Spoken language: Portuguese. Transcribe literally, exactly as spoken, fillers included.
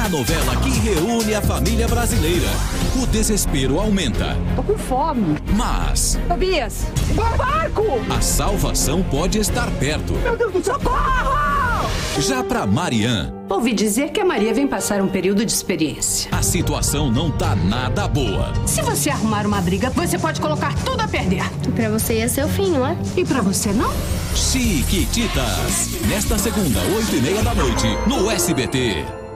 A novela que reúne a família brasileira. O desespero aumenta. Tô com fome. Mas Tobias, um barco! a salvação pode estar perto. Meu Deus do céu, socorro! Já pra Marian, Ouvi dizer que a Maria vem passar um período de experiência. a situação não tá nada boa. Se você arrumar uma briga, você pode colocar tudo a perder. Pra você ia ser o fim, não é? E pra você não? Chiquititas. Nesta segunda, oito e meia da noite, no S B T.